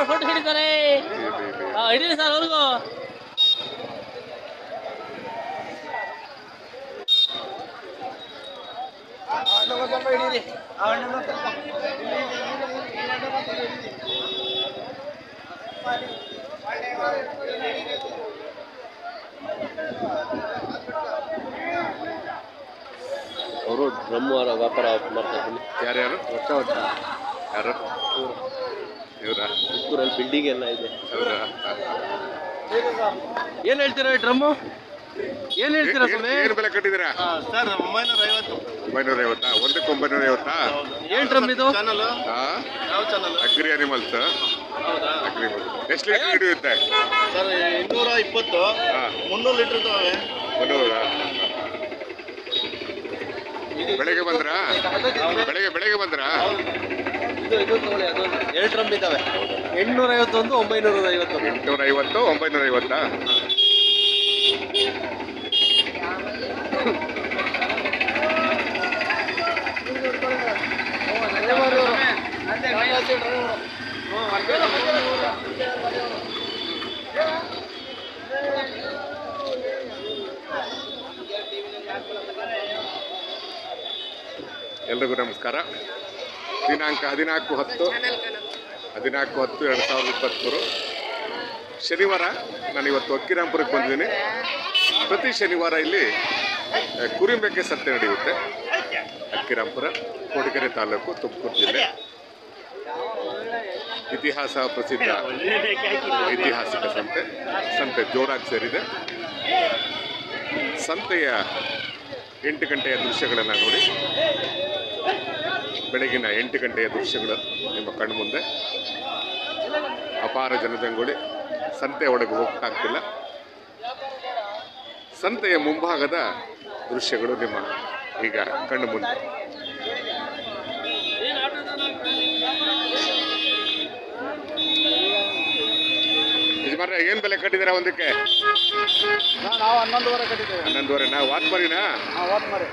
Photo ಹಿಡಿತಾರೆ. ಹಿಡೀರಿ sir ಅವ್ರಿಗೂ. ಹಿಡೀರಿ ಅವರು ಡ್ರಮ್ ವ್ಯಾಪಾರ ಮಾಡ್ತಾರೆ. ಯಾರ್ಯಾರು ಯಾರು ಇವರಾ? ಪುತ್ತೂರಲ್ಲಿ ಬಿಲ್ಡಿಂಗ್ ಎಲ್ಲ ಇದೆ. ಹೌದಾ? ಏನ್ ಹೇಳ್ತೀರಾ ಈ ಡ್ರಮ್ಮು? ಏನ್ ಹೇಳ್ತೀರಾ ಸ್ವಾಮಿ? ಏನು ಬೆಲೆ ಕಟ್ಟಿದ್ದೀರಾ ಸರ್? 950. 950? ಒಂದಕ್ಕೆ 950? ಏನ್ ಡ್ರಮ್ ಇದು? ಯಾವ ಚಾನಲ್? Agri animals. ಹೌದಾ? ಅಗ್ರಿಮಲ್ಸ್. ಎಷ್ಟು ಲೀಟರ್ ಹಿಡಿಯುತ್ತೆ ಸರ್ 220. 300 ಲೀಟರ್ ಇದಾವೆ. 300? ಬೆಳಗ್ಗೆ ಬಂದ್ರಾ? ಬೆಳಗ್ಗೆ ಬಂದ್ರಾ? ಇದು ತಗೊಳ್ಳಿ, ಅದೊಂದು 2 ಡ್ರಮ್ ಇದ್ದಾವೆ. 851, 950. 850, 950? ಎಲ್ರಿಗೂ ನಮಸ್ಕಾರ. ದಿನಾಂಕ 14/10/2023 ಶನಿವಾರ. ನಾನು ಇವತ್ತು ಅಕ್ಕಿರಾಂಪುರಕ್ಕೆ ಬಂದಿದ್ದೀನಿ. ಪ್ರತಿ ಶನಿವಾರ ಇಲ್ಲಿ ಕುರಿಮೆಕ್ಕೆ ಸಂತೆ ನಡೆಯುತ್ತೆ. ಅಕ್ಕಿರಾಂಪುರ, ಕೊಡಗೆರೆ ತಾಲೂಕು, ತುಮಕೂರು ಜಿಲ್ಲೆ. ಇತಿಹಾಸ ಪ್ರಸಿದ್ಧ ಐತಿಹಾಸಿಕ ಸಂತೆ ಜೋರಾಗಿ ಸೇರಿದೆ. ಸಂತೆಯ 8 ಗಂಟೆಯ ದೃಶ್ಯಗಳನ್ನು ನೋಡಿ. ಬೆಳಗಿನ 8 ಗಂಟೆಯ ದೃಶ್ಯಗಳು ನಿಮ್ಮ ಕಣ್ಣು ಮುಂದೆ. ಅಪಾರ ಜನಜಂಗುಳಿ. ಸಂತೆ ಒಳಗೆ ಹೋಗ್ತಾಗ್ತಿಲ್ಲ. ಸಂತೆಯ ಮುಂಭಾಗದ ದೃಶ್ಯಗಳು ನಿಮ್ಮ ಈಗ ಕಣ್ಣು ಮುಂದೆ. ಯಜಮಾನ್ರೆ, ಏನು ಬೆಲೆ ಕಟ್ಟಿದ್ದೀರಾ ಒಂದಕ್ಕೆ? ನಾವು 11.5 ಕಟ್ಟಿದ್ದೇವೆ. 11.5ನಾ? ವಾತ್ಮರಿನಾ? ವಾತ್ಮರಿ.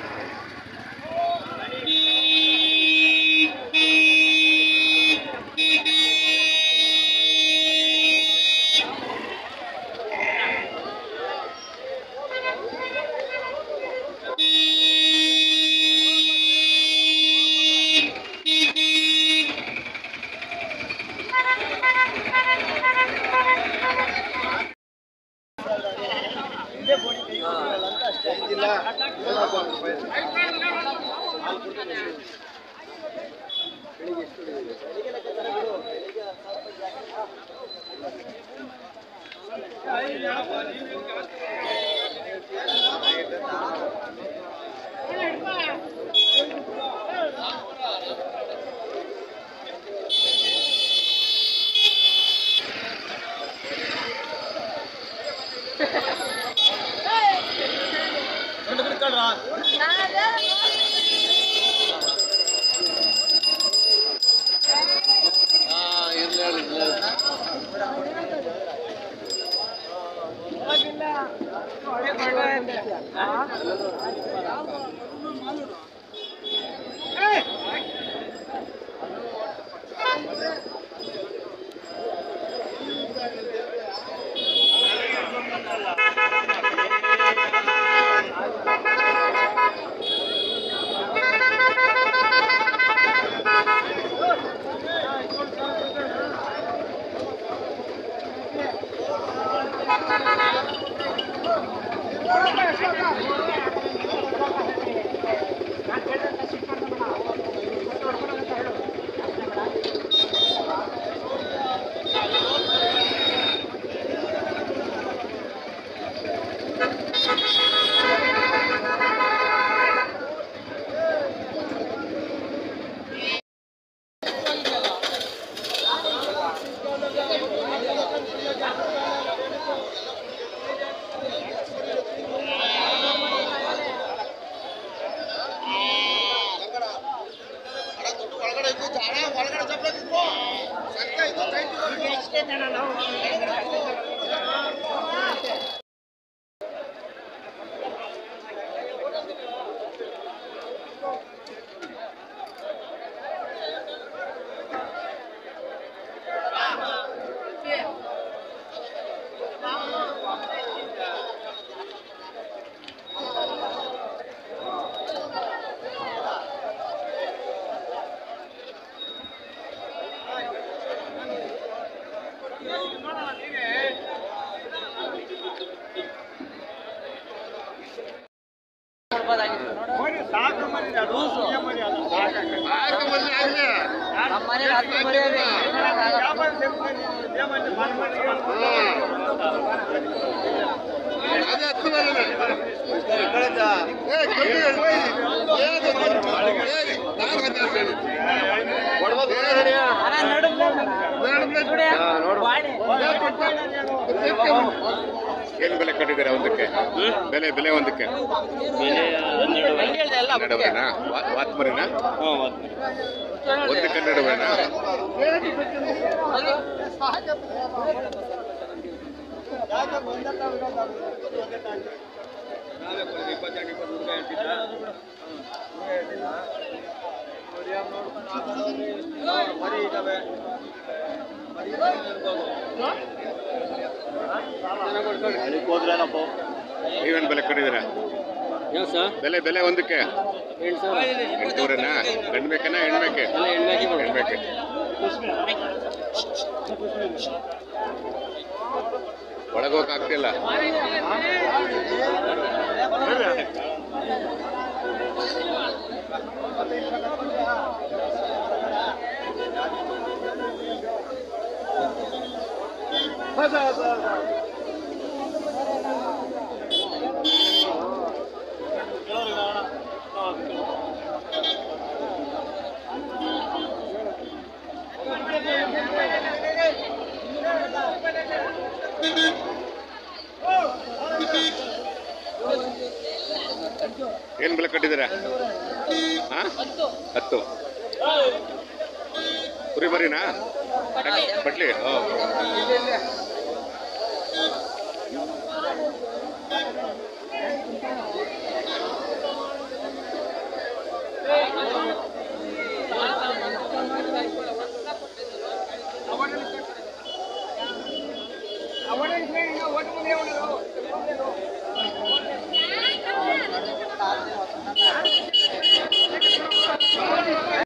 ಏನು ಬೆಲೆ ಕಟ್ಟಿದ್ದೀರಾ ಒಂದಕ್ಕೆ? ಬೆಲೆ ಒಂದಕ್ಕೆ ಹನ್ನೆರಡುವರೆನಾ? ವಾತ್ಮರಿನಾ? ಒಂದಕ್ಕೆ 12 ನೀವೇನು ಬೆಲೆ ಕಟ್ಟಿದ್ದೀರಾ? ಬೆಲೆ ಒಂದಕ್ಕೆ 800ನಾ? ಗಂಡು ಬೇಕನಾ ಹೆಣ್ಬೇಕೆ? ಹೆಣ್ಬೇಕೆ. ಒಳಗೋಗಾಗ್ತಿಲ್ಲ. ಏನು ಬೆಲೆ ಕಟ್ಟಿದ್ದೀರಾ? 10 ಕುರಿ ಮರಿನಾ? ಬಟ್ಲಿ